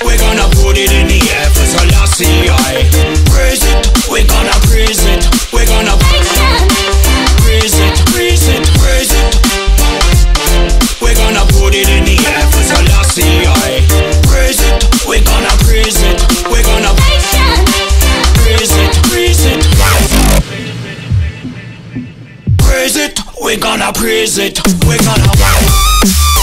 We're gonna put it in the air for Selassie I. Praise it, we're gonna praise it. We're gonna praise it, praise it, praise it. We're gonna put it in the air for Selassie I. Praise it, we're gonna praise it. We're gonna praise it, praise it. Praise it, we're gonna praise it. We're gonna